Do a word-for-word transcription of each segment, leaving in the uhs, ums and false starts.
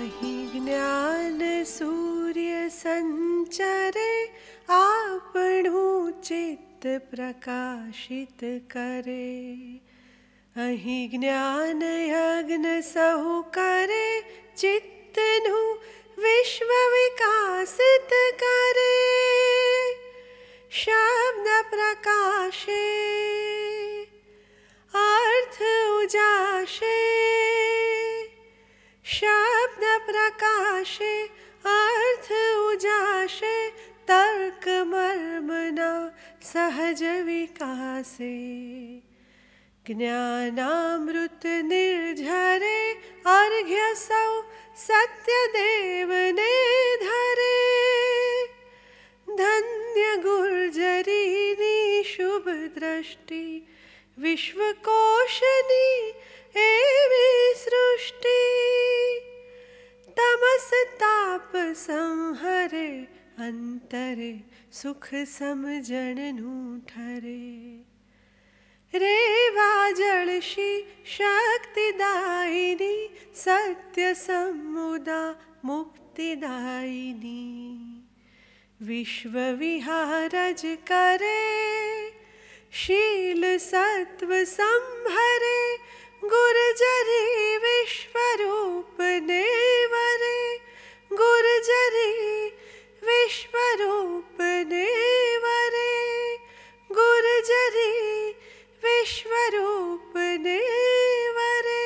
ज्ञान सूर्य संचरे आपणु चित्त प्रकाशित करे। अहि ज्ञान यज्ञ सहु करे चित्तनु विश्व विकासित करे। शब्द प्रकाशे अर्थ उजाशे, शब्द प्रकाशे अर्थ उजाशे, तर्क मर्मना सहज विकासे। ज्ञानामृत निर्झरे अर्घ्य सौ सत्य देव ने धरे। धन्य गुर्जरीनी शुभ दृष्टि विश्वकोशनी एवी सृष्टि। तमस ताप संहरे अंतरे सुख समजणनु ठरे। रेवा जलशी शक्तिदायिनी सत्य समुदा मुक्तिदायिनी। विश्व विहारज करे शील सत्व संभरे। गुर्जरी विश्वरूप ने वरे, गुर्जरी विश्वरूप ने वरे, गुर्जरी विश्वरूप ने वरे।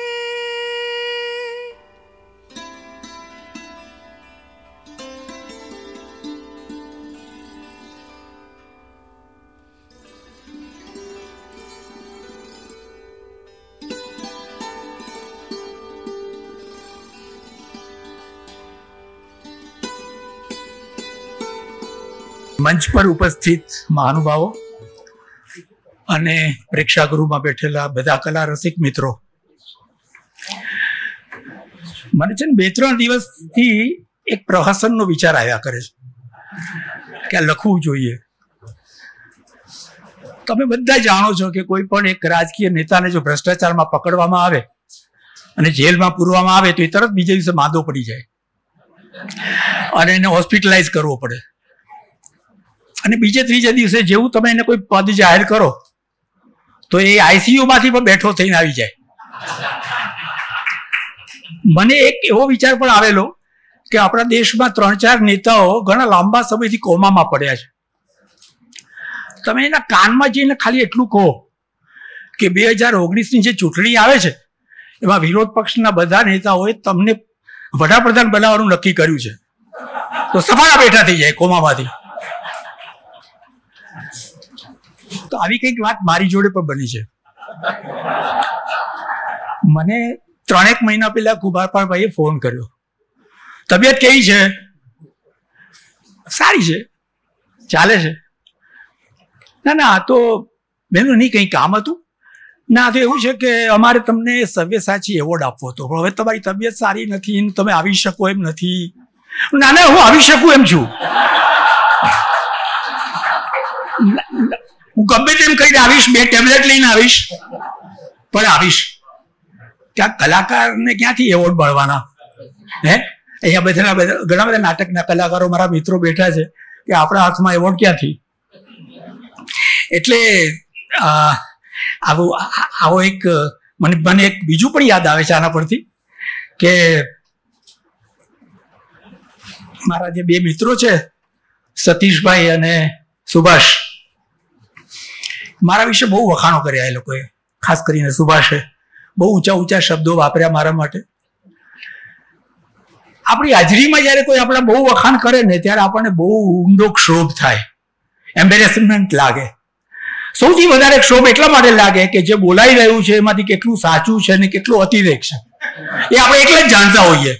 મંચ પર ઉપસ્થિત મહાનુભાવો અને પ્રેક્ષાગૃહમાં બેઠેલા બધા કલા રસિક મિત્રો, મને છે ને બે ત્રણ દિવસથી એક પ્રહસનનો વિચાર આવ્યા કરે છે કે આ લખવું જોઈએ. તમે બધા જાણો છો કે કોઈ પણ એક રાજકીય નેતાને જો ભ્રષ્ટાચારમાં પકડવામાં આવે અને જેલમાં પૂરવામાં આવે તો એ તરત બીજા દિવસે માંદો પડી જાય અને એને હોસ્પિટલાઇઝ કરવો પડે. અને બીજે ત્રીજા દિવસે જેવું તમે એને કોઈ પદ જાહેર કરો તો એ આઈસીયુ માંથી પણ બેઠો થઈને આવી જાય. મને એક એવો વિચાર પણ આવેલો કે આપણા દેશમાં ત્રણ ચાર નેતાઓ ઘણા લાંબા સમયથી કોમામાં પડ્યા છે. તમે એના કાનમાં જઈને ખાલી એટલું કહો કે બે હજાર ઓગણીસની જે ચૂંટણી આવે છે એમાં વિરોધ પક્ષના બધા નેતાઓએ તમને વડાપ્રધાન બનાવવાનું નક્કી કર્યું છે, તો સફાળા બેઠા થઈ જાય કોમામાંથી. તો આવી કંઈક વાત મારી જોડે પણ બની છે. મને ત્રણેક મહિના પહેલા કુમારપાળભાઈએ ફોન કર્યો, તબિયત કેવી છે? સારી છે, ચાલે છે. ના ના આ તો મેં નહીં કંઈ કામ હતું. ના તો એવું છે કે અમારે તમને સવ્યસાચી એવોર્ડ આપવો હતો, પણ હવે તમારી તબિયત સારી નથી, તમે આવી શકો એમ નથી. ના ના હું આવી શકું એમ છું, હું ગમે તેમ કહીને આવીશ, બે ટેબ્લેટ લઈને આવીશ, પણ આવીશ. ક્યાં કલાકારને ક્યાંથી એવોર્ડ મળવાના? હે અહીંયા બેઠેલા ઘણા બધા નાટકના કલાકારો મારા મિત્રો બેઠા છે કે આપણા હાથમાં એવોર્ડ ક્યાંથી? એટલે આવો આવો એક મને મને એક બીજું પણ યાદ આવે છે આના પરથી કે મારા જે બે મિત્રો છે સતીશભાઈ અને સુભાષ, મારા વિશે બહુ વખાણો કર્યા એ લોકોએ. ખાસ કરીને સુભાષે બહુ ઊંચા ઊંચા શબ્દો વાપર્યા મારા માટે. આપણી હાજરીમાં જયારે કોઈ આપણા બહુ વખાણ કરે ને ત્યારે આપણને બહુ ઊંડો ક્ષોભ થાય, એમ્બેરેસમેન્ટ લાગે. સૌથી વધારે ક્ષોભ એટલા માટે લાગે કે જે બોલાઈ રહ્યું છે એમાંથી કેટલું સાચું છે ને કેટલું અતિરેક છે એ આપણે એટલે જ જાણતા હોઈએ.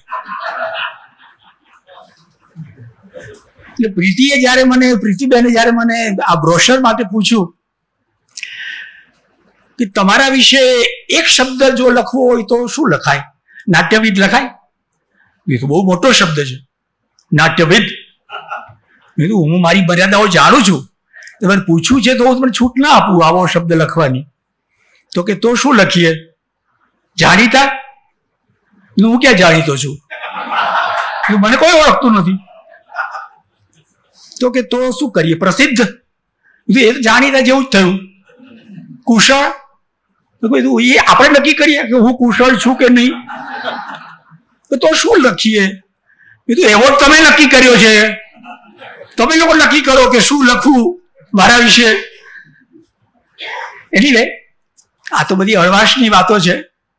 એટલે પ્રીતિએ જયારે મને પ્રીતિબેને જયારે મને આ બ્રોશર માટે પૂછ્યું કે તમારા વિશે એક શબ્દ જો લખવો હોય તો શું લખાય? નાટ્યવિદ લખાય? એ તો બહુ મોટો શબ્દ છે, નાટ્યવિદ. મેં કીધું હું મારી મર્યાદાઓ જાણું છું, તમારે પૂછ્યું છે તો હું તમને છૂટ ના આપું આવો શબ્દ લખવાની. તો કે તો શું લખીએ? જાણીતા? હું ક્યાં જાણીતો છું? મને કોઈ ઓળખતું નથી. તો કે તો શું કરીએ, પ્રસિદ્ધ એ જાણીતા જેવું જ થયું. કુશળ તો કીધું એ આપણે નક્કી કરીએ કે હું કુશળ છું કે નહીં. તો શું લખીએ? કીધું એવોર્ડ તમે નક્કી કર્યો છે, તમે લોકો નક્કી કરો કે શું લખવું મારા વિશે. એટલે આ તો બધી હળવાશની વાતો છે.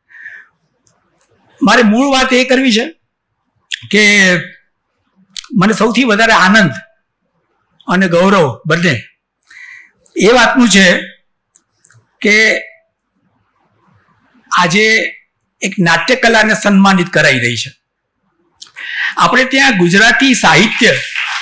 મારે મૂળ વાત એ કરવી છે કે મને સૌથી વધારે આનંદ અને ગૌરવ બંને એ વાતનું છે કે આજે એક નાટ્ય કલાને સન્માનિત કરાઈ રહી છે. આપણે ત્યાં ગુજરાતી સાહિત્ય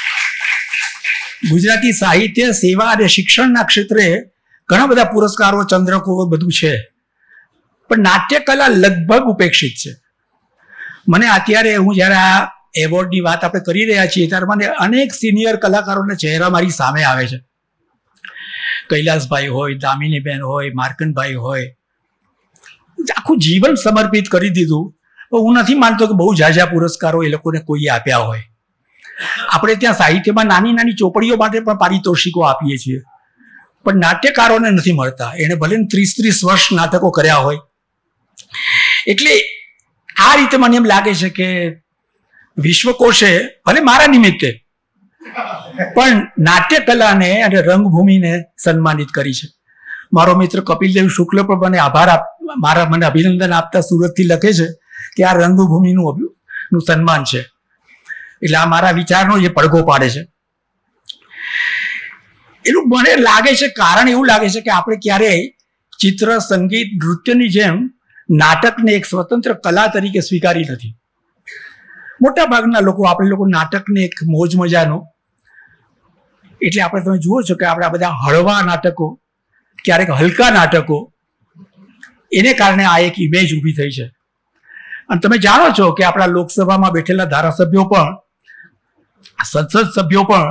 ગુજરાતી સાહિત્ય સેવા અને શિક્ષણના ક્ષેત્રે ઘણા બધા પુરસ્કારો, ચંદ્રકો બધું છે, પણ નાટ્ય કલા લગભગ ઉપેક્ષિત છે. મને અત્યારે હું જયારે આ એવોર્ડની વાત આપણે કરી રહ્યા છીએ ત્યારે મને અનેક સિનિયર કલાકારોના ચહેરા મારી સામે આવે છે. કૈલાસભાઈ હોય, દામિનીબેન હોય, માર્કંડભાઈ હોય, આખું જીવન સમર્પિત કરી દીધું. હું નથી માનતો કે બહુ ઝાઝા પુરસ્કારો એ લોકોને કોઈએ આપ્યા હોય. આપણે ત્યાં સાહિત્યમાં નાની નાની ચોપડીઓ માટે પણ પારિતોષિકો આપીએ છીએ, પણ નાટ્યકારોને નથી મળતા. એને ભલે ત્રીસ ત્રીસ વર્ષ નાટકો કર્યા હોય. એટલે આ રીતે મને એમ લાગે છે કે વિશ્વકોશે ભલે મારા નિમિત્તે પણ નાટ્ય કલાને અને રંગભૂમિને સન્માનિત કરી છે. મારો મિત્ર કપિલદેવ શુક્લ પણ મને આભાર આપ મારા મને અભિનંદન આપતા સુરતથી લખે છે કે આ રંગભૂમિનું નું સન્માન છે. એટલે આ મારા વિચારનો જે પડઘો પાડે છે એનું મને લાગે છે કારણ એવું લાગે છે કે આપણે ક્યારેય ચિત્ર, સંગીત, નૃત્યની જેમ નાટકને એક સ્વતંત્ર કલા તરીકે સ્વીકારી નથી. મોટા ભાગના લોકો આપણે લોકો નાટકને એક મોજ મજાનો, એટલે આપણે તમે જુઓ છો કે આપણે આ બધા હળવા નાટકો, ક્યારેક હલકા નાટકો, એને કારણે આ એક ઇમેજ ઊભી થઈ છે. અને તમે જાણો છો કે આપણા લોકસભામાં બેઠેલા ધારાસભ્યો પણ, સંસદ સભ્યો પણ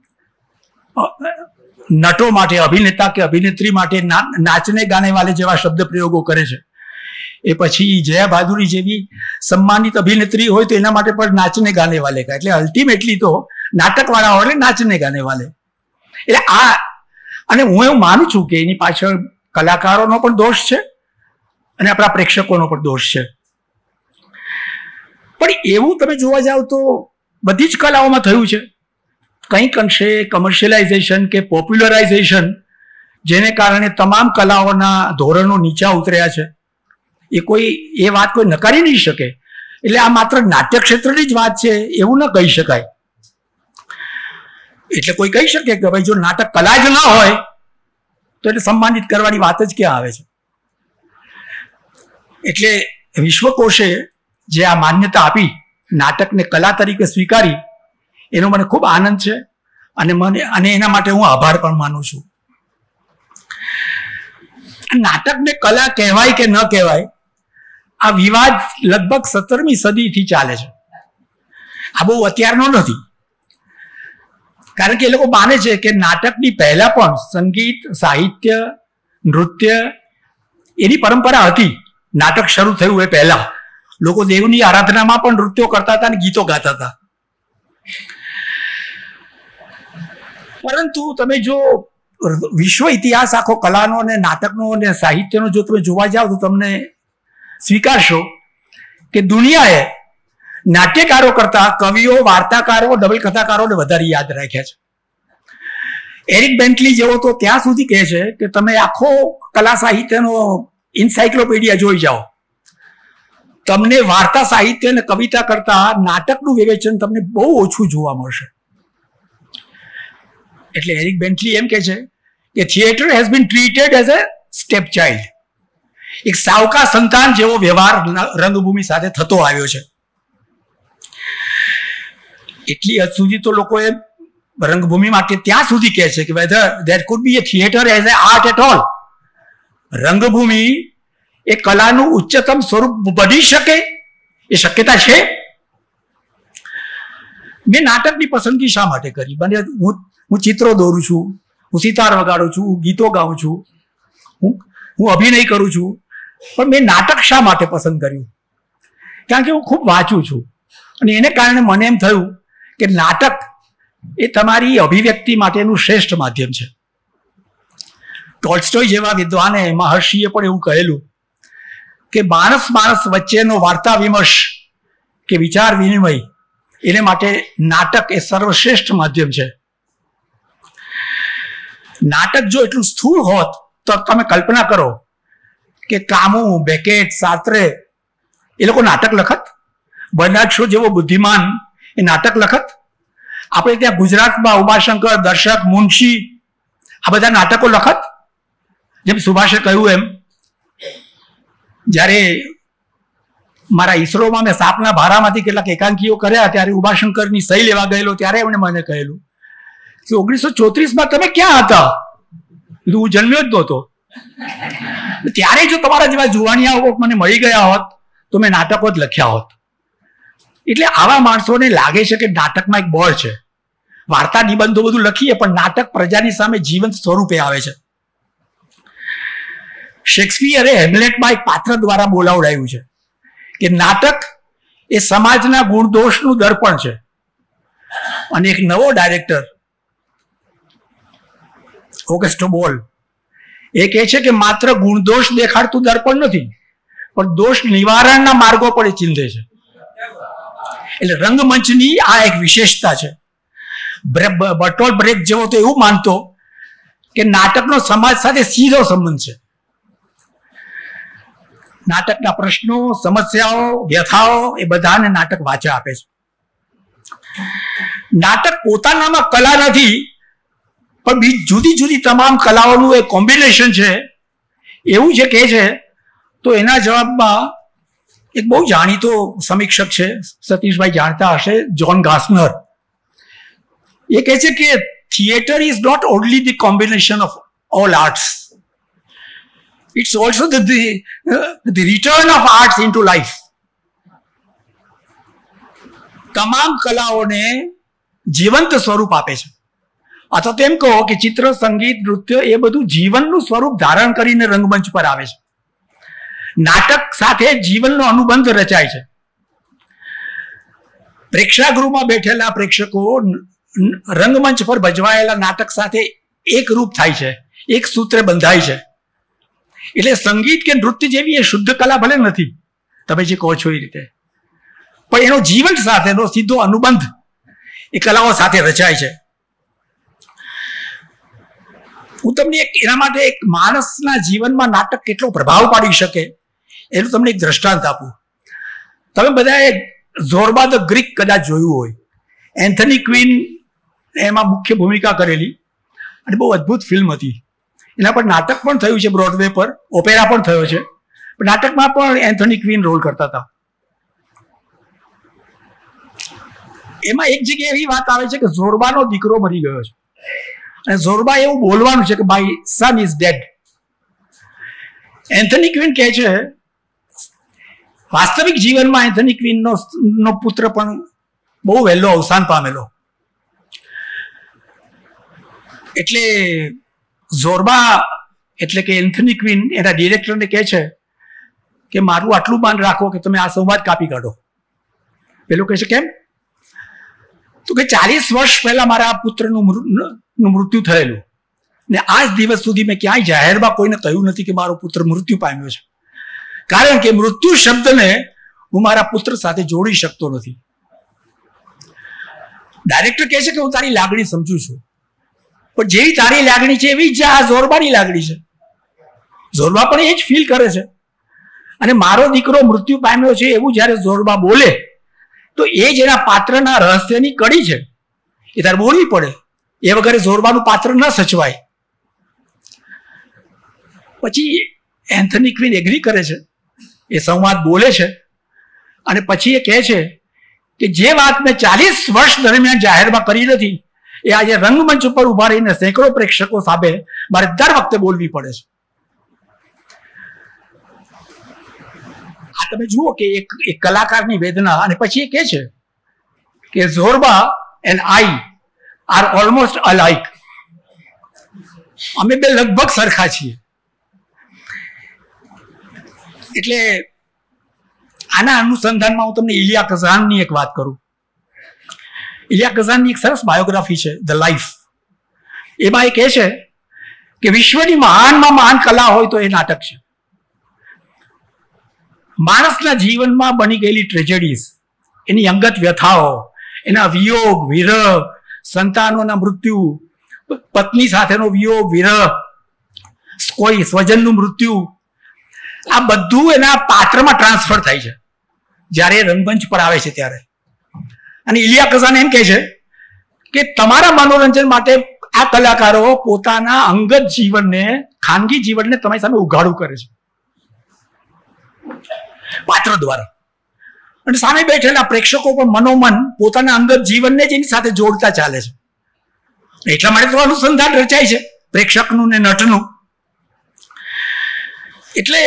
નટો માટે, અભિનેતા કે અભિનેત્રી માટે નાચને ગાને વાલે જેવા શબ્દ પ્રયોગો કરે છે. એ પછી જયા બહાદુરી જેવી સન્માનિત અભિનેત્રી હોય તો એના માટે પણ નાચને ગાને વાલે કહે. એટલે અલ્ટિમેટલી તો નાટકવાળા હોય એટલે નાચને ગાને વાલે. એટલે આ, અને હું એવું માનું છું કે એની પાછળ કલાકારોનો પણ દોષ છે અને આપણા પ્રેક્ષકોનો પણ દોષ છે. પણ એવું તમે જોવા જાવ તો બધી જ કલાઓમાં થયું છે. કંઈક અંશે કમર્શિયલાઇઝેશન કે પોપ્યુલરાઇઝેશન, જેને કારણે તમામ કલાઓના ધોરણો નીચા ઉતર્યા છે. એ કોઈ એ વાત કોઈ નકારી નહીં શકે. એટલે આ માત્ર નાટ્ય ક્ષેત્રની જ વાત છે એવું ન કહી શકાય. એટલે કોઈ કહી શકે કે ભાઈ જો નાટક કલા જ ન હોય તો એને સન્માનિત કરવાની વાત જ ક્યાં આવે છે. એટલે વિશ્વકોશે જે આ માન્યતા આપી, નાટકને કલા તરીકે સ્વીકારી, એનો મને ખૂબ આનંદ છે અને મને અને એના માટે હું આભાર પણ માનું છું. નાટકને કલા કહેવાય કે ન કહેવાય, આ વિવાદ લગભગ સત્તરમી સદીથી ચાલે છે. આ બહુ અત્યારનો નથી. કારણ કે એ લોકો માને છે કે નાટકની પહેલા પણ સંગીત, સાહિત્ય, નૃત્ય એની પરંપરા હતી. નાટક શરૂ થયું એ પહેલા લોકો દેવની આરાધનામાં પણ નૃત્યો કરતા હતા અને ગીતો ગાતા હતા. પરંતુ તમે જો વિશ્વ ઇતિહાસ આખો કલાનો અને નાટકનો અને સાહિત્યનો જો તમે જોવા જાઓ તો તમને સ્વીકારશો કે દુનિયાએ નાટ્યકારો કરતા કવિઓ, વાર્તાકારો, ડબલ કથાકારોને વધારે યાદ રાખ્યા છે. એરિક બેન્ટલી જેવો તો ત્યાં સુધી કહે છે કે તમે આખો કલા સાહિત્યનો ઇન્સાઇક્લોપીડિયા જોઈ જાઓ, તમને વાર્તા સાહિત્ય અને કવિતા કરતા નાટકનું વિવેચન તમને બહુ ઓછું જોવા મળશે. એટલે એરિક બેન્ટલી એમ કહે છે કે theatre has been treated as a step child. એક સાવકા સંતાન જેવો વ્યવહાર રંગભૂમિ સાથે થતો આવ્યો છે. એટલી હદ સુધી તો લોકોએ રંગભૂમિ માટે ત્યાં સુધી કહે છે કે whether there could be a theatre as a art at all. રંગભૂમિ એ કલાનું ઉચ્ચતમ સ્વરૂપ બની શકે એ શક્યતા છે. મેં નાટકની પસંદગી શા માટે કરી? મને હું હું ચિત્રો દોરું છું, હું સિતાર વગાડું છું, હું ગીતો ગાઉં છું, હું હું અભિનય કરું છું, પણ મેં નાટક શા માટે પસંદ કર્યું? કારણ કે હું ખૂબ વાંચું છું, અને એને કારણે મને એમ થયું કે નાટક એ તમારી અભિવ્યક્તિ માટેનું શ્રેષ્ઠ માધ્યમ છે. ટોલ્સ્ટોય જેવા વિદ્વાને મહર્ષિએ પણ એવું કહેલું કે માણસ માણસ વચ્ચેનો વાર્તા વિમર્શ કે વિચાર વિનિમય એને માટે નાટક એ સર્વશ્રેષ્ઠ માધ્યમ છે. નાટક જો એટલું સ્થૂળ હોત તો તમે કલ્પના કરો કે કામુ, બેકેટ, સાત્રે એ લોકો નાટક લખત. બર્નાર્ડ શો જેવો બુદ્ધિમાન એ નાટક લખત. આપણે ત્યાં ગુજરાતમાં ઉમાશંકર, દર્શક, મુનશી આ બધા નાટકો લખત. જેમ સુભાષે કહ્યું એમ, જ્યારે મારા ઈસરોમાં મેં સાપના ભારામાંથી કેટલાક એકાંકીઓ કર્યા ત્યારે ઉમાશંકરની સહી લેવા ગયેલો ત્યારે એમણે મને કહેલું કે ઓગણીસો ચોત્રીસમાં તમે ક્યાં હતા? હું જન્મ્યો જ નહોતો. ત્યારે જો તમારા જેવા જુવાનિયાઓ મને મળી ગયા હોત તો મેં નાટકો જ લખ્યા હોત. એટલે આવા માણસોને લાગે છે કે નાટકમાં એક બળ છે. વાર્તા નિબંધો બધું લખીએ પણ નાટક પ્રજાની સામે જીવંત સ્વરૂપે આવે છે. શેક્સપિયરે હેમ્લેટમાં એક પાત્ર દ્વારા બોલાવડાયું છે કે નાટક એ સમાજના ગુણદોષનું દર્પણ છે. અને એક નવો ડાયરેક્ટર ઓગસ્ટો બોલ એ કહે છે કે માત્ર ગુણદોષ દેખાડતું દર્પણ નથી પણ દોષ નિવારણના માર્ગો પણ એ ચિંધે છે. એટલે રંગમંચની આ એક વિશેષતા છે. બર્ટોલ્ડ બ્રેક્ટ જેવો તો એવું માનતો કે નાટકનો સમાજ સાથે સીધો સંબંધ છે. નાટકના પ્રશ્નો, સમસ્યાઓ, વ્યથાઓ એ બધાને નાટક વાચા આપે છે. નાટક પોતાનામાં કલા નથી પણ બીજી જુદી જુદી તમામ કલાઓનું એક કોમ્બિનેશન છે એવું જે કહે છે. તો એના જવાબમાં એક બહુ જાણીતો સમીક્ષક છે, સતીશભાઈ જાણતા હશે, જ્હોન ગાસનર. એ કહે છે કે theatre is not only the combination of all arts, it's also the, the, uh, the return of arts into life. તમામ કલાઓને જીવંત સ્વરૂપ આપે છે. અથવા તો એમ કહો કે ચિત્ર, સંગીત, નૃત્ય એ બધું જીવનનું સ્વરૂપ ધારણ કરીને રંગમંચ પર આવે છે. નાટક સાથે જીવનનો અનુબંધ રચાય છે. પ્રેક્ષાગૃહમાં બેઠેલા પ્રેક્ષકો રંગમંચ પર ભજવાયેલા નાટક સાથે એક રૂપ થાય છે, એક સૂત્રે બંધાય છે. એટલે સંગીત કે નૃત્ય જેવી એ શુદ્ધ કલા ભલે નથી, તમે જે કહો છો એ રીતે, પણ એનો જીવન સાથેનો સીધો અનુબંધ એ કલાઓ સાથે રચાય છે. હું તમને એક એના માટે એક માણસના જીવનમાં નાટક કેટલો પ્રભાવ પાડી શકે એનું તમને એક દ્રષ્ટાંત આપું. તમે બધાએ ઝોરબા ધ ગ્રીક કદાચ જોયું હોય. એન્થની ક્વીન એમાં મુખ્ય ભૂમિકા કરેલી અને બહુ અદ્ભુત ફિલ્મ હતી. એના પર નાટક પણ થયું છે બ્રોડવે પર, ઓપેરા પણ થયો છે. પણ નાટકમાં પણ એન્થની ક્વીન રોલ કરતા હતા. એમાં એક જગ્યાએ એવી વાત આવે છે કે ઝોરબાનો દીકરો મરી ગયો છે અને ઝોરબા એવું બોલવાનું છે કે my son is dead. Anthony Quinn કહે છે વાસ્તવિક જીવનમાં એન્થની ક્વીનનો નો પુત્ર પણ બહુ વહેલો અવસાન પામેલો. એટલે ઝોરબા એટલે કે એન્થની ક્વીન એના ડિરેક્ટરને કહે છે કે મારું આટલું માન રાખો કે તમે આ સંવાદ કાપી કાઢો. પેલો કહે છે કેમ? તો કે ચાલીસ વર્ષ પહેલા મારા આ પુત્રનું મૃત્યુ થયેલું ને આજ દિવસ સુધી મેં ક્યાંય જાહેરમાં કોઈને કહ્યું નથી કે મારો પુત્ર મૃત્યુ પામ્યો છે, કારણ કે મૃત્યુ શબ્દને હું મારા પુત્ર સાથે જોડી શકતો નથી. ડાયરેક્ટર કહે છે કે હું તારી લાગણી સમજુ છું, પણ જેવી તારી લાગણી છે એવી જ આ ઝોરબાની લાગણી છે. ઝોરબા પણ એ જ ફીલ કરે છે. અને મારો દીકરો મૃત્યુ પામ્યો છે એવું જયારે ઝોરબા બોલે તો એ જ એના પાત્રના રહસ્યની કડી છે, એ તારે બોલવી પડે. એ વગર ઝોરબાનું પાત્ર ન સચવાય. પછી એન્થની ક્વીન એગ્રી કરે છે, એ સંવાદ બોલે છે અને પછી એ કહે છે કે જે વાત મેં ચાલીસ વર્ષ દરમિયાન જાહેરમાં કરી નથી એ આજે રંગમંચ ઉપર ઉભા રહીને સેંકડો પ્રેક્ષકો સામે મારે દર વખતે બોલવી પડે છે. આ તમે જુઓ કે એક એક કલાકારની વેદના. અને પછી એ કહે છે કે Zorba and I are almost alike. અમે બે લગભગ સરખા છીએ. એટલે આના અનુસંધાનમાં હું તમને ઇલિયા કઝાનની એક વાત કરું. ઇલિયા કઝાનની એક સરસ બાયોગ્રાફી છે, ધ લાઈફ. એમાં એ કહે છે કે વિશ્વની મહાનમાં મહાન કલા હોય તો એ નાટક છે. માણસના જીવનમાં બની ગયેલી ટ્રેજેડીઝ, એની અંગત વ્યથાઓ, એના વિયોગ વિરહ, સંતાનોના મૃત્યુ, પત્ની સાથેનો વિયોગ વિરહ, કોઈ સ્વજનનું મૃત્યુ, આ બધું એના પાત્રમાં ટ્રાન્સફર થાય છે જ્યારે રંગમંચ પર આવે છે ત્યારે. અને ઇલિયા કઝાન એમ કહે છે કે તમારા મનોરંજન માટે આ કલાકારો પોતાના અંગત જીવનને, ખાનગી જીવનને તમારી સામે ઉઘાડું કરે છે પાત્ર દ્વારા. અને સામે બેઠેલા પ્રેક્ષકો પણ મનોમન પોતાના અંગત જીવનને જ એની સાથે જોડતા ચાલે છે. એટલા માટે તો અનુસંધાન રચાય છે પ્રેક્ષકનું ને નટનું. એટલે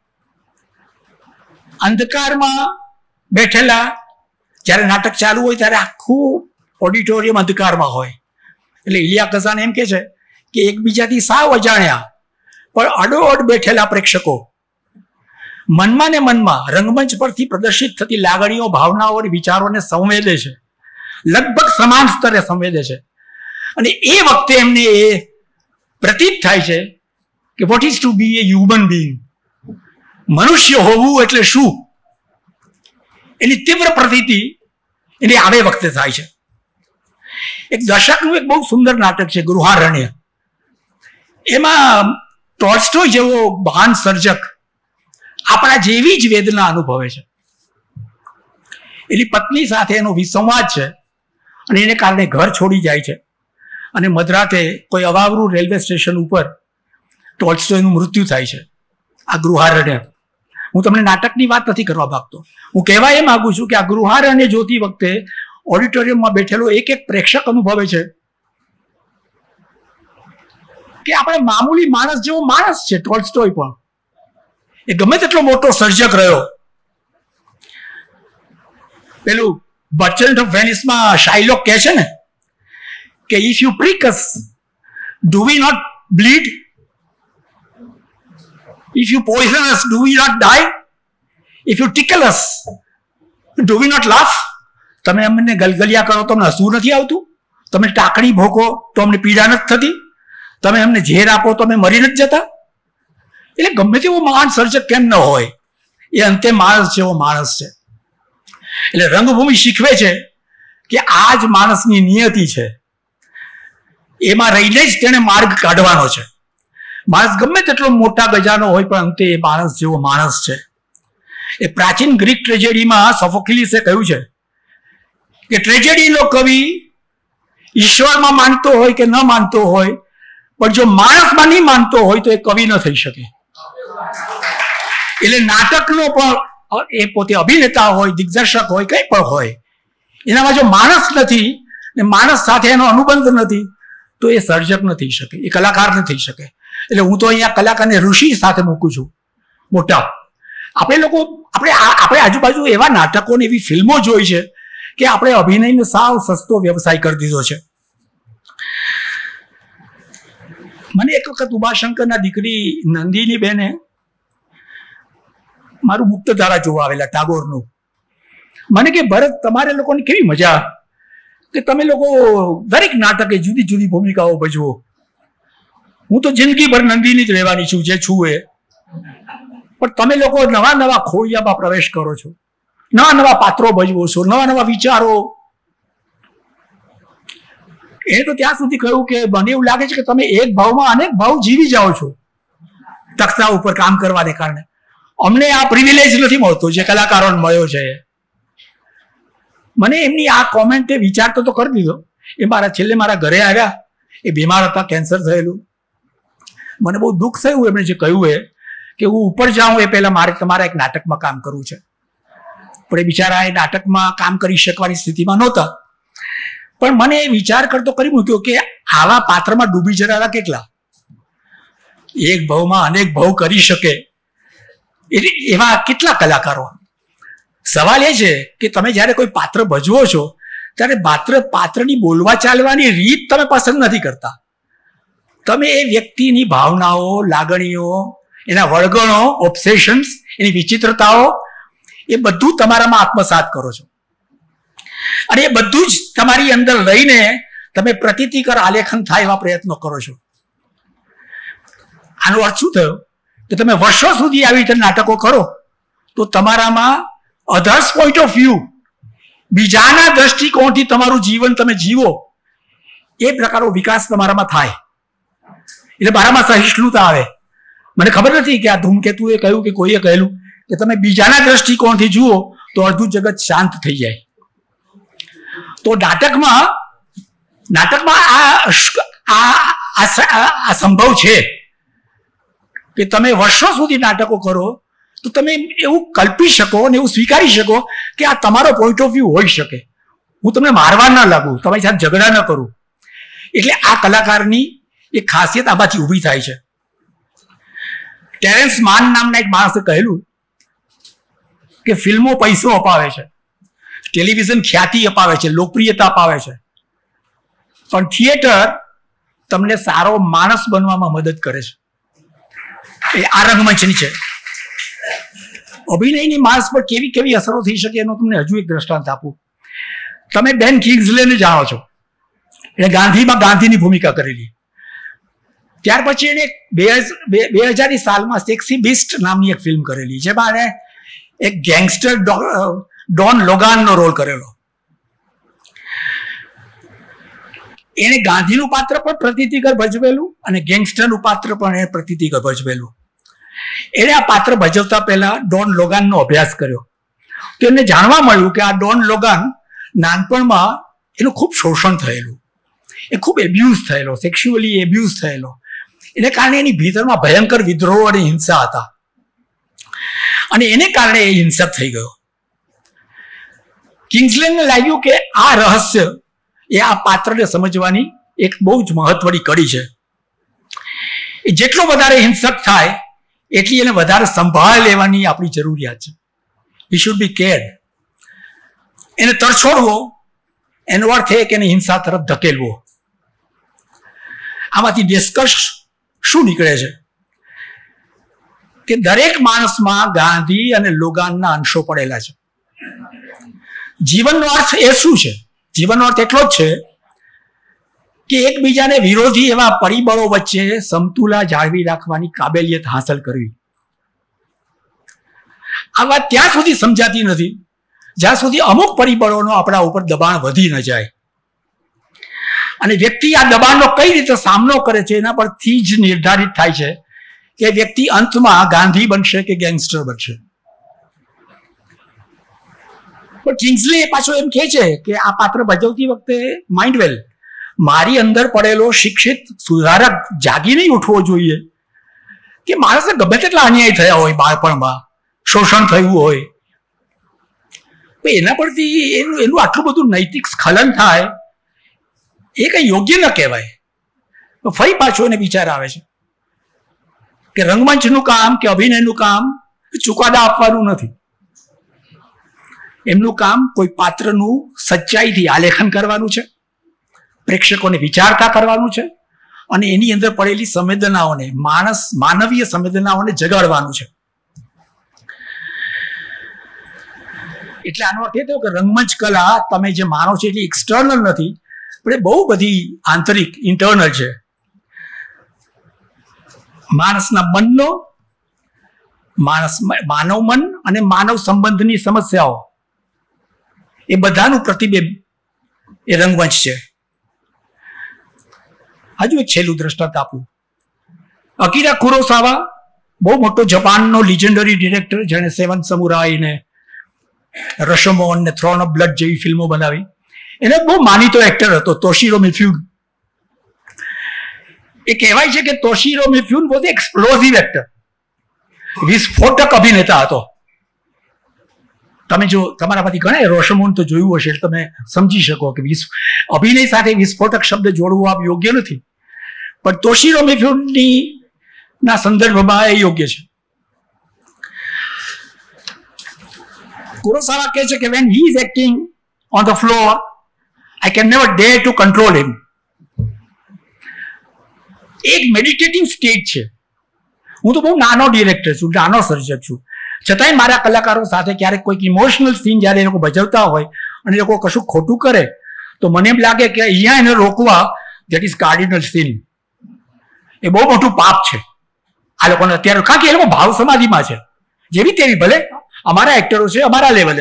અંધકારમાં બેઠેલા જ્યારે નાટક ચાલુ હોય ત્યારે આખું ઓડિટોરિયમ અંધકારમાં હોય. એટલે ઇલિયા કઝાન એમ કે છે કે એકબીજાથી સાવ અજાણ્યા પણ અડોઅડ બેઠેલા પ્રેક્ષકો મનમાં ને મનમાં રંગમંચ પરથી પ્રદર્શિત થતી લાગણીઓ, ભાવનાઓ અને વિચારોને સંવેદે છે, લગભગ સમાન સ્તરે સંવેદે છે. અને એ વખતે એમને એ પ્રતીત થાય છે કે what is to be a human being, મનુષ્ય હોવું એટલે શું, એની તીવ્ર પ્રતીતિ એની આવે વખતે થાય છે. એક દશકનું એક બહુ સુંદર નાટક છે ગૃહારણ્ય. એમાં ટોલ્સ્ટોય જેવો મહાન સર્જક આપણા જેવી જ વેદના અનુભવે છે. એની પત્ની સાથે એનો વિસંવાદ છે અને એને કારણે ઘર છોડી જાય છે અને મધરાતે કોઈ અવાવરું રેલવે સ્ટેશન ઉપર ટોલ્સ્ટોયનું મૃત્યુ થાય છે. આ ગૃહારણ્ય. હું તમને નાટકની વાત નથી કરવા માંગતો, હું કહેવા એ માંગુ છું કે આ ગૃહારણ્ય જોતી વખતે ઓડિટોરિયમમાં બેઠેલો એક એક પ્રેક્ષક અનુભવે છે કે આપણે મામૂલી માણસ જેવો માણસ છે. ટોલ્સ્ટોય પણ એ ગમે તેટલો મોટો સર્જક રહ્યો. પેલું મર્ચન્ટ ઓફ વેનિસમાં શાયલોક કહે છે ને કે if you prick us do we not bleed, if you poison us do we not die, if you tickle us do we not laugh. તમે અમને ગલગલિયા કરો તો અમને હસવું નથી આવતું? તમે ટાંકણી ભોકો તો અમને પીડા નથી થતી? તમે અમને ઝેર આપો તો અમે મરી નથી જતા? એટલે ગમે તેવો મહાન સર્જક કેમ ન હોય, એ અંતે માણસ જેવો માણસ છે. એટલે રંગભૂમિ શીખવે છે કે આ જ માણસની નિયતિ છે, એમાં રહીને જ તેને માર્ગ કાઢવાનો છે. માણસ ગમે તેટલો મોટા ગજાનો હોય પણ અંતે એ માણસ જેવો માણસ છે. એ પ્રાચીન ગ્રીક ટ્રેજેડીમાં સોફોક્લિસે કહ્યું છે કે ટ્રેજેડીનો કવિ ઈશ્વરમાં માનતો હોય કે ન માનતો હોય, પણ જો માણસમાં નહીં માનતો હોય તો એ કવિ ન થઈ શકે. એટલે નાટકનો પણ એ પોતે અભિનેતા હોય, દિગ્દર્શક હોય, કંઈ પણ હોય, એનામાં જો માણસ નથી ને માણસ સાથે એનો અનુબંધ નથી તો એ સર્જક ન થઈ શકે, એ કલાકાર ન થઈ શકે. એટલે હું તો અહીંયા કલાકારને ઋષિ સાથે મૂકું છું મોટા. આપણે લોકો આપણે આપણે આજુબાજુ એવા નાટકો ને એવી ફિલ્મો જોઈ છે કે આપણે અભિનયનો સાવ સસ્તો વ્યવસાય કરી દીધો છે. મને એક વખત ઉમાશંકરના દીકરી નંદિની બેને મારું મુક્તધારા જોવા આવેલા ટાગોરનું. મને કે ભરત, તમારે લોકોની કેવી મજા કે તમે લોકો દરેક નાટકે જુદી જુદી ભૂમિકાઓ ભજવો. હું તો જિંદગીભર નંદિની જ રહેવાની છું જે છું એ, પણ તમે લોકો નવા નવા ખોળિયામાં પ્રવેશ કરો છો, નવા નવા પાત્રો ભજવો છો, નવા નવા વિચારો. એ તો ત્યાં સુધી કહ્યું કે મને એવું લાગે છે કે તમે એક ભાવમાં અનેક ભાવ જીવી જાઓ છો તખ્તા ઉપર કામ કરવાને કારણે. અમને આ પ્રિવિલેજ નથી મળતો જે કલાકારોને મળ્યો છે. મને એમની આ કોમેન્ટે વિચારતો તો કરી દીધો. એ મારા છેલ્લે મારા ઘરે આવ્યા, એ બીમાર હતા, કેન્સર થયેલું. મને બહુ દુઃખ થયું એમણે જે કહ્યું એ કે હું ઉપર જાઉં એ પહેલા મારે તમારા એક નાટકમાં કામ કરવું છે. પણ એ બિચારા એ નાટકમાં કામ કરી શકવાની સ્થિતિમાં નહોતા. પણ મને એ વિચાર કરતો કરી મૂક્યો કે આવા પાત્રમાં ડૂબી જનારા કેટલા, એક ભાવમાં અનેક ભાવ કરી શકે એવા કેટલા કલાકારો. સવાલ એ છે કે તમે જ્યારે કોઈ પાત્ર ભજવો છો ત્યારે પાત્ર પાત્રની બોલવા ચાલવાની રીત તમે પસંદ નથી કરતા. તમે એ વ્યક્તિની ભાવનાઓ, લાગણીઓ, એના વળગણો, ઓબ્સેશન્સ, એની વિચિત્રતાઓ, એ બધું તમારામાં આત્મસાત કરો છો અને એ બધું જ તમારી અંદર લઈને તમે પ્રતીતિકર આલેખન થાય એવા પ્રયત્નો કરો છો. આનો અર્થ શું થયો કે તમે વર્ષો સુધી આવી રીતે નાટકો કરો તો તમારામાં અધર્સ પોઈન્ટ ઓફ વ્યૂ, બીજાના દ્રષ્ટિકોણથી તમારું જીવન તમે જીવો એ પ્રકારનો વિકાસ તમારામાં થાય. એટલે મારામાં સહિષ્ણુતા આવે. મને ખબર નથી કે આ ધૂમકેતુએ કહ્યું કે કોઈએ કહેલું કે તમે બીજાના દ્રષ્ટિકોણથી જુઓ તો અડધું જગત શાંત થઈ જાય. તો નાટકમાં નાટકમાં આ આ સંભવ છે કે તમે વર્ષો સુધી નાટકો કરો તો તમે એવું કલ્પી શકો અને એવું સ્વીકારી શકો કે આ તમારો પોઈન્ટ ઓફ વ્યૂ હોઈ શકે. હું તમને મારવા ના લાગુ, તમારી સાથે ઝઘડા ન કરું. એટલે આ કલાકારની એક ખાસિયત આમાંથી ઊભી થાય છે. ટેરેન્સ માન નામના એક માણસે કહેલું કે ફિલ્મો પૈસો અપાવે છે, ટેલિવિઝન ખ્યાતિ અપાવે છે, લોકપ્રિયતા અપાવે છે, પણ થિયેટર તમને સારો માણસ બનવામાં મદદ કરે છે. એ આ રંગમંચની છે. અભિનયની માણસ પર કેવી કેવી અસરો થઈ શકે એનો તમને હજુ એક દ્રષ્ટાંત આપું. તમે બેન કિંગ્સલેને જાણો છો, એટલે ગાંધીમાં ગાંધીની ભૂમિકા કરેલી. ત્યાર પછી એને બે હજારની સાલમાં સેક્સી બીસ્ટ નામની એક ફિલ્મ કરેલી, જેમાં એને એક ગેંગસ્ટર ડોન લોગાનનો રોલ કરેલો. એને ગાંધીનું પાત્ર પણ પ્રતીતિકર ભજવેલું અને ગેંગસ્ટરનું પાત્ર પણ એને પ્રતીતિકર ભજવેલું. એને આ પાત્ર ભજવતા પહેલા ડોન લોગાનનો અભ્યાસ કર્યો તો એને જાણવા મળ્યું કે આ ડોન લોગાન નાનપણમાં એનું ખૂબ શોષણ થયેલું, એ ખૂબ એબ્યુઝ થયેલો, સેક્સ્યુઅલી એબ્યુઝ થયેલો. એને કારણે એની ભીતરમાં ભયંકર વિદ્રોહ અને હિંસા હતા અને એને કારણે એ હિંસક થઈ ગયો. કિંગ્સલેને લાગ્યું કે આ રહસ્ય એ આ પાત્રને સમજવાની એક બહુ જ મહત્વની કડી છે. એ જેટલો વધારે હિંસક થાય એટલી એને વધારે સંભાળ લેવાની આપણી જરૂરિયાત છે. We should be care. એને તરછોડવો એનો અર્થ એ કે એને હિંસા તરફ ધકેલવો. આમાંથી નિષ્કર્ષ શું નીકળે છે કે દરેક માણસમાં ગાંધી અને લોગાનના અંશો પડેલા છે. જીવનનો અર્થ એ શું છે? જીવનનો અર્થ એટલો જ છે કે એકબીજાને વિરોધી એવા પરિબળો વચ્ચે સમતુલા જાળવી રાખવાની કાબેલિયત હાંસલ કરવી. આ વાત ત્યાં સુધી સમજાતી નથી જ્યાં સુધી અમુક પરિબળોનો આપણા ઉપર દબાણ વધી ન જાય. અને વ્યક્તિ આ દબાણનો કઈ રીતે સામનો કરે છે એના પરથી જ નિર્ધારિત થાય છે કે વ્યક્તિ અંતમાં ગાંધી બનશે કે ગેંગસ્ટર બનશે. પણ કિંગ્સલે પાછો એમ કહે છે કે આ પાત્ર ભજવતી વખતે માઇન્ડ વેલ, મારી અંદર પડેલો શિક્ષિત સુધારક જાગી નહીં ઉઠવો જોઈએ કે માણસને ગમે તેટલા અન્યાય થયા હોય, બાળપણમાં શોષણ થયું હોય, એના પરથી એનું એનું આટલું બધું નૈતિક સ્ખલન થાય એ કઈ યોગ્ય ન કહેવાય. તો ફરી પાછો એને વિચાર આવે છે કે રંગમંચનું કામ કે અભિનયનું કામ ચુકાદા આપવાનું નથી. એમનું કામ કોઈ પાત્રનું સચ્ચાઈથી આલેખન કરવાનું છે, પ્રેક્ષકોને વિચારતા કરવાનું છે અને એની અંદર પડેલી સંવેદનાઓને, માણસ માનવીય સંવેદનાઓને જગાડવાનું છે. એટલે આનો અર્થ એ થયો કે રંગમંચ કલા તમે જે માનો છો એટલી એક્સટર્નલ નથી, પણ એ બહુ બધી આંતરિક, ઇન્ટરનલ છે. માણસના મનનો, માણસ માનવ મન અને માનવ સંબંધની સમસ્યાઓ એ બધાનું પ્રતિબિંબ એ રંગમંચ છે. હજુ એક છેલ્લું દ્રષ્ટાંત આપું. અકીરા કુરોસાવા બહુ મોટો જાપાનનો લિજેન્ડરી ડિરેક્ટર, જેણે સેવન સમુરાઈ ને રશોમોન ને થ્રોન ઓફ બ્લડ જેવી ફિલ્મો બનાવી. એને બહુ માનીતો એક્ટર હતો તોશીરો મિફ્યુન. એ કહેવાય છે કે Toshiro Mifune was explosive actor, વિસ્ફોટક અભિનેતા હતો. તમે જો તમારામાંથી ઘણા રોશમોન તો જોયું હશે એટલે તમે સમજી શકો કે અભિનય સાથે વિસ્ફોટક શબ્દ જોડવો આપ યોગ્ય નથી, પણ તોશીરો મિફ્યુનની ના સંદર્ભમાં એ યોગ્ય છે. કુરોસાવા કહે છે કે when he is acting on the floor, I can never dare to control him. એક મેડિટેટિવ સ્ટેટ છે. હું તો બહુ નાનો ડિરેક્ટર છું, નાનો સર્જક છું, છતાંય મારા કલાકારો સાથે ક્યારેક કોઈક ઇમોશનલ સીન જ્યારે એ લોકો ભજવતા હોય અને એ લોકો કશું ખોટું કરે તો મને એમ લાગે કે અહીંયા એને રોકવા દેટ ઇઝ કાર્ડિનલ સીન. એ બહુ મોટું પાપ છે આ લોકોને અત્યારે, કારણ કે એ લોકો ભાવ સમાધિમાં છે, જેવી તેવી ભલે અમારા એક્ટરો છે અમારા લેવલે.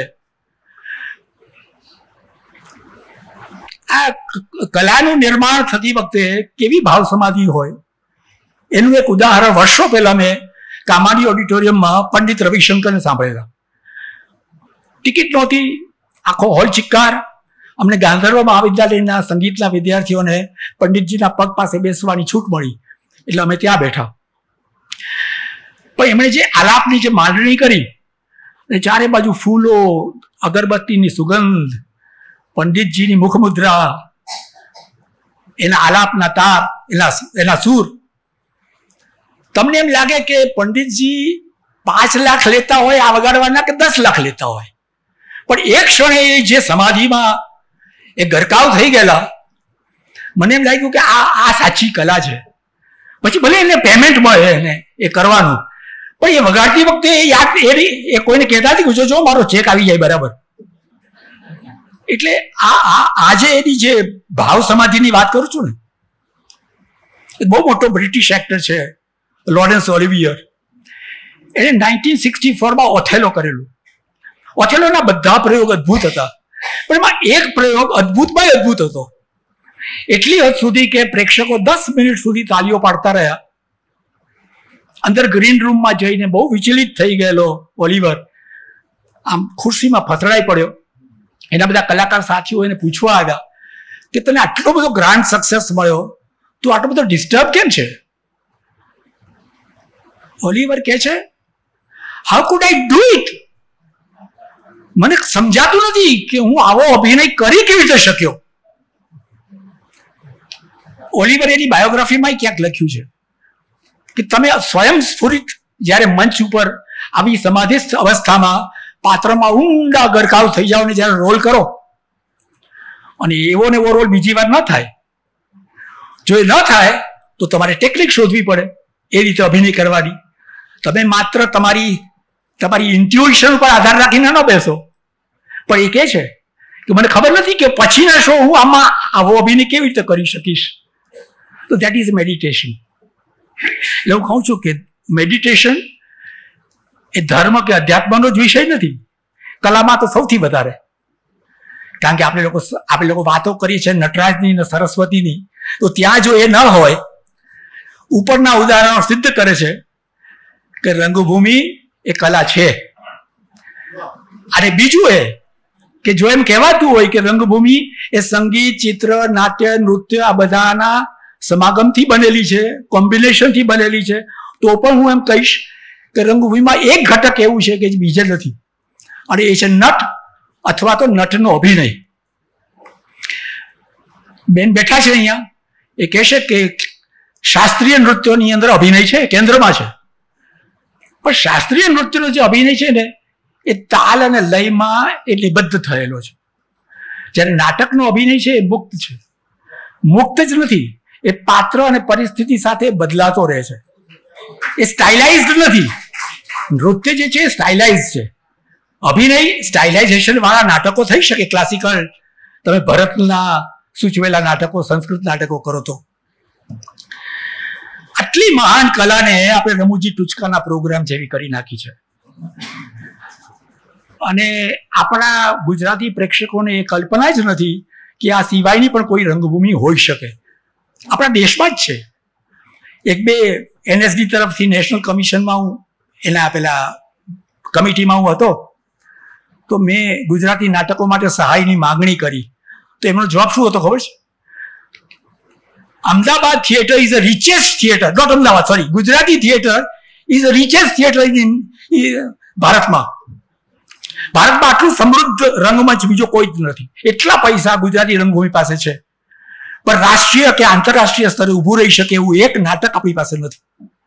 આ કલાનું નિર્માણ થતી વખતે કેવી ભાવ સમાધિ હોય એનું એક ઉદાહરણ વર્ષો પહેલા મેં કામાડી ઓડિટોરિયમમાં પંડિત રવિશંકરને સાંભળેલા. ટિકિટ નહોતી, આખો હોલ ચિક્કાર. અમને ગાંધર્વ મહાવિદ્યાલયના સંગીતના વિદ્યાર્થીઓને પંડિતજીના પગ પાસે બેસવાની છૂટ મળી એટલે અમે ત્યાં બેઠા. પણ એમણે જે આલાપની જે માંડણી કરી અને ચારે બાજુ ફૂલો, અગરબત્તીની સુગંધ, પંડિતજીની મુખમુદ્રા, એના આલાપના તાર, એના એના સૂર, તમને એમ લાગે કે પંડિતજી પાંચ લાખ લેતા હોય આ વગાડવાના કે દસ લાખ લેતા હોય. પણ એક ક્ષણે જે સમાધિમાં એ ગરકાવ થઈ ગયેલા, મને એમ લાગ્યું કે આ આ સાચી કલા છે. પછી ભલે એને પેમેન્ટ મળે એને એ કરવાનું, પણ એ વગાડતી વખતે એ યાદ એ કોઈને કહેતા હતી કે જો મારો ચેક આવી જાય બરાબર. એટલે આ આ આજે એની જે ભાવ સમાધિની વાત કરું છું ને, એ બહુ મોટો બ્રિટિશ એક્ટર છે લોરેન્સ ઓલિવિયર. એને નાઇન્ટીન સિક્સટી ફોરમાં ઓથેલો કરેલું. ઓથેલોના બધા પ્રયોગ અદભુત હતા, પણ એમાં એક પ્રયોગ અદભુતમાં અદભુત હતો. એટલી હદ સુધી કે પ્રેક્ષકો દસ મિનિટ સુધી તાલીઓ પાડતા રહ્યા. અંદર ગ્રીન રૂમમાં જઈને બહુ વિચલિત થઈ ગયેલો ઓલિવર આમ ખુરશીમાં ફસડાઈ પડ્યો. એના બધા કલાકાર સાથીઓ એને પૂછવા આવ્યા કે તને આટલો બધો ગ્રાન્ડ સક્સેસ મળ્યો, તું આટલો બધો ડિસ્ટર્બ કેમ છે? ઓલિવર કહે છે, how could I do it? મને સમજાતું નથી કે હું આવો અભિનય કરી કેવી રીતે શક્યો. ઓલિવર એની બાયોગ્રાફીમાં ક્યાંક લખ્યું છે કે તમે સ્વયં સ્ફુરિત જ્યારે મંચ ઉપર આવી સમાધિસ્થ અવસ્થામાં પાત્રમાં ઊંડા ગરકાવ થઈ જાઓ ને જ્યારે રોલ કરો, અને એવો ને એવો રોલ બીજી વાર ન થાય. જો એ ન થાય તો તમારે ટેકનિક શોધવી પડે એ રીતે અભિનય કરવાની. તમે માત્ર તમારી તમારી ઇન્ટ્યુઇશન ઉપર આધાર રાખીને ન બેસો. પણ એ કહે છે કે મને ખબર નથી કે પછીના શો હું આમાં આવો અભિનય કેવી રીતે કરી શકીશ. તો દેટ ઇઝ મેડિટેશન. એટલે હું કહું છું કે મેડિટેશન એ ધર્મ કે અધ્યાત્મનો જ વિષય નથી, કલામાં તો સૌથી વધારે. કારણ કે આપણે લોકો આપણે લોકો વાતો કરીએ છીએ નટરાજની ને સરસ્વતીની, તો ત્યાં જો એ ન હોય, ઉપરના ઉદાહરણો સિદ્ધ કરે છે કે રંગભૂમિ એ કલા છે. અને બીજું એ કે જો એમ કહેવાતું હોય કે રંગભૂમિ એ સંગીત, ચિત્ર, નાટ્ય, નૃત્ય આ બધાના સમાગમથી બનેલી છે, કોમ્બિનેશનથી બનેલી છે, તો પણ હું એમ કહીશ કે રંગભૂમિમાં એક ઘટક એવું છે કે બીજે નથી, અને એ છે નટ અથવા તો નટનો અભિનય. બેન બેઠા છે અહીંયા, એ કહેશે કે શાસ્ત્રીય નૃત્યોની અંદર અભિનય છે, કેન્દ્રમાં છે. પણ શાસ્ત્રીય નૃત્યનો જે અભિનય છે ને એ તાલ અને લયમાં એ નિબદ્ધ થયેલો છે. જ્યારે નાટકનો અભિનય છે એ મુક્ત છે. મુક્ત જ નથી, એ પાત્ર અને પરિસ્થિતિ સાથે બદલાતો રહે છે. એ સ્ટાઇલાઇઝડ નથી. નૃત્ય જે છે એ સ્ટાઇલાઇઝ છે. અભિનય સ્ટાઇલાઇઝેશન વાળા નાટકો થઈ શકે, ક્લાસિકલ, તમે ભરતના સૂચવેલા નાટકો, સંસ્કૃત નાટકો કરો તો. આટલી મહાન કલાને આપણે રમૂજી ટૂચકાના પ્રોગ્રામ જેવી કરી નાખી છે. અને આપણા ગુજરાતી પ્રેક્ષકોને એ કલ્પના જ નથી કે આ સિવાયની પણ કોઈ રંગભૂમિ હોઈ શકે. આપણા દેશમાં જ છે. એક બે એનએસડી તરફથી નેશનલ કમિશનમાં હું એના પેલા કમિટીમાં હું હતો, તો મેં ગુજરાતી નાટકો માટે સહાયની માંગણી કરી. તો એમનો જવાબ શું હતો ખબર છે? Ahmedabad theatre is a richest theatre, not Ahmedabad, sorry, Gujarati theatre is a richest theatre in ભારતમાં. ભારતમાં આટલું સમૃદ્ધ રંગમંચ બીજો કોઈ જ નથી. એટલા પૈસા ગુજરાતી રંગભૂમિ પાસે છે, પણ રાષ્ટ્રીય કે આંતરરાષ્ટ્રીય સ્તરે ઊભું રહી શકે એવું એક નાટક આપણી પાસે નથી.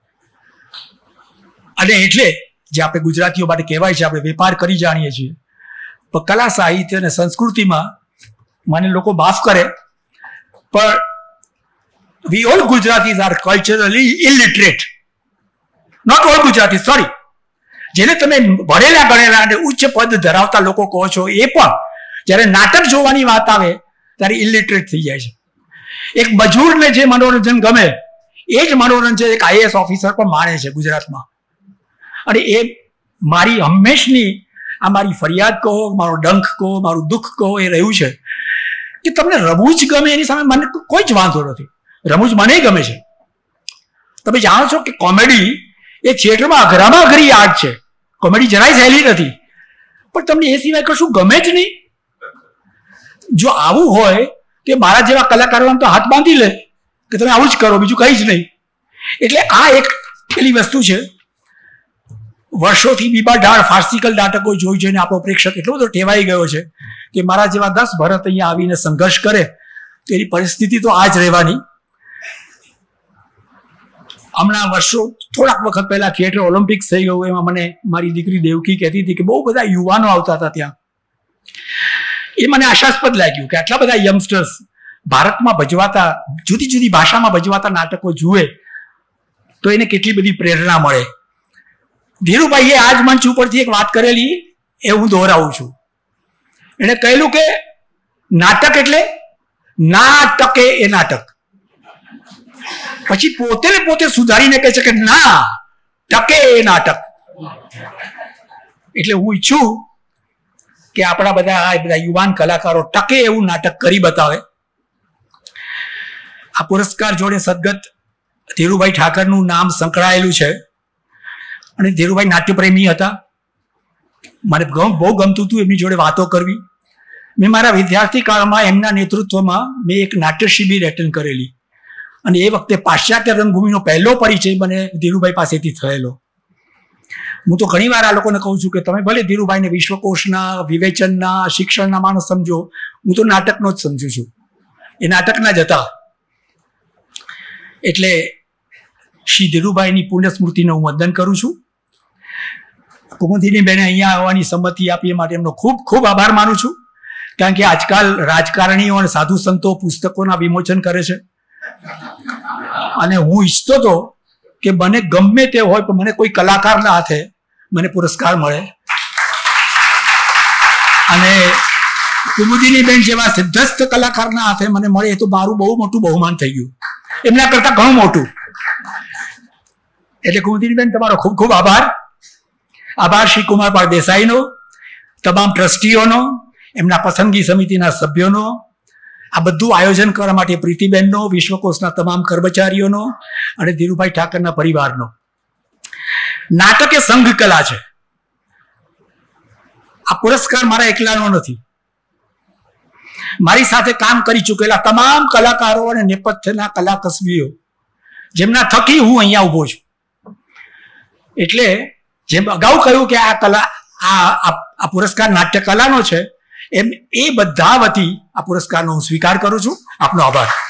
અને એટલે જે આપણે ગુજરાતીઓ માટે કહેવાય છે, આપણે વેપાર કરી જાણીએ છીએ, પણ કલા, સાહિત્ય અને સંસ્કૃતિમાં મને લોકો માફ કરે, પણ we all Gujaratis are culturally illiterate. Not all Gujarati, sorry, જેને તમે ભણેલા ગણેલા અને ઉચ્ચ પદ ધરાવતા લોકો કહો છો, એ પણ જ્યારે નાટક જોવાની વાત આવે ત્યારે ઇલિટરેટ થઈ જાય છે. એક મજૂરને જે મનોરંજન ગમે એ જ મનોરંજન એક આઈએએસ ઓફિસર પણ માણે છે ગુજરાતમાં. અને એ મારી હંમેશની આ મારી ફરિયાદ કહો, મારો ડંખ કહો, મારું દુઃખ કહો, એ રહ્યું છે કે તમને રમૂજ ગમે એની સામે મને કોઈ જ વાંધો નથી. રમૂજ મને ગમે છે. તમે જાણો છો કે કોમેડી એ થિયેટરમાં અઘરામાં અઘરી આર્ટ છે. કોમેડી જરાય સહેલી નથી. પણ તમને એ સિવાય કશું ગમે જ નહીં. જો આવું હોય કે મારા જેવા કલાકારોને તો હાથ બાંધી લે કે તમે આવું જ કરો, બીજું કંઈ જ નહીં. એટલે આ એક પેલી વસ્તુ છે. વર્ષોથી બીબા ઢાળ ફાર્સિકલ નાટકો જોઈ જોઈને આપણો પ્રેક્ષક એટલો બધો ટેવાઈ ગયો છે કે મારા જેવા દસ ભરત અહીંયા આવીને સંઘર્ષ કરે તો એની પરિસ્થિતિ તો આ જ રહેવાની. હમણાં વર્ષો થોડાક વખત પહેલા થિયેટર ઓલિમ્પિક્સ થઈ ગયું, એમાં મને મારી દીકરી દેવકી કહેતી હતી કે બહુ બધા યુવાનો આવતા હતા ત્યાં. એ મને આશાસ્પદ લાગ્યું કે આટલા બધા યંગસ્ટર્સ ભારતમાં ભજવાતા જુદી જુદી ભાષામાં ભજવાતા નાટકો જુએ તો એને કેટલી બધી પ્રેરણા મળે. ધીરુભાઈએ આજ મંચ ઉપરથી એક વાત કરેલી એ હું દોહરાવું છું. એણે કહેલું કે નાટક એટલે ના ટકે એ નાટક. પછી પોતે ને પોતે સુધારીને કહે છે કે ના ટકે એ નાટક. એટલે હું ઈચ્છું કે આપણા બધા બધા યુવાન કલાકારો ટકે એવું નાટક કરી બતાવે. આ પુરસ્કાર જોડે સદગત ધીરુભાઈ ઠાકરનું નામ સંકળાયેલું છે. અને ધીરુભાઈ નાટ્યપ્રેમી હતા. મને બહુ ગમતું હતું એમની જોડે વાતો કરવી. મેં મારા વિદ્યાર્થી કાળમાં એમના નેતૃત્વમાં મેં એક નાટ્ય શિબિર એટેન્ડ કરેલી. અને એ વખતે પાશ્ચાત્ય રંગભૂમિનો પહેલો પરિચય મને ધીરુભાઈ પાસેથી થયેલો. હું તો ઘણી વાર આ લોકોને કહું છું કે તમે ભલે ધીરુભાઈને વિશ્વકોશના, વિવેચનના, શિક્ષણના માણસ સમજો, હું તો નાટકનો જ સમજુ છું. એ નાટકના જ હતા. એટલે શ્રી ધીરુભાઈની પુણ્ય સ્મૃતિને હું વંદન કરું છું. કુમુદિની બેને અહીંયા આવવાની સંમતિ આપી એ માટે એમનો ખૂબ ખૂબ આભાર માનું છું. કારણ કે આજકાલ રાજકારણીઓ અને સાધુ સંતો પુસ્તકોના વિમોચન કરે છે. અને હું ઈચ્છતો હતો કે મને ગમે તે હોય પણ મને કોઈ કલાકારના હાથે મને પુરસ્કાર મળે. અને કુમુદિની બેન જેવા સિદ્ધસ્થ કલાકારના હાથે મને મળે એ તો મારું બહુ મોટું બહુમાન થઈ ગયું, એમના કરતા ઘણું મોટું. એટલે કુમુદિની બેન તમારો ખૂબ ખૂબ આભાર. આભાર શ્રી કુમારપાળ દેસાઈનો, તમામ ટ્રસ્ટીઓનો, એમના પસંદગી સમિતિના સભ્યોનો, આ બધું આયોજન કરવા માટે પ્રીતિબેનનો, વિશ્વકોશના તમામ કર્મચારીઓનો અને ધીરુભાઈ ઠાકરના પરિવારનો. નાટક એ સંઘ કલા છે. આ પુરસ્કાર મારા એકલાનો નથી. મારી સાથે કામ કરી ચૂકેલા તમામ કલાકારો અને નેપથ્યના કલાકસબીઓ જેમના થકી હું અહીંયા ઉભો છું. એટલે જેમ અગાઉ કહ્યું કે આ કલા આ આ પુરસ્કાર નાટ્ય કલાનો છે, એમ એ બધા વતી આ પુરસ્કારનો હું સ્વીકાર કરું છું. આપનો આભાર.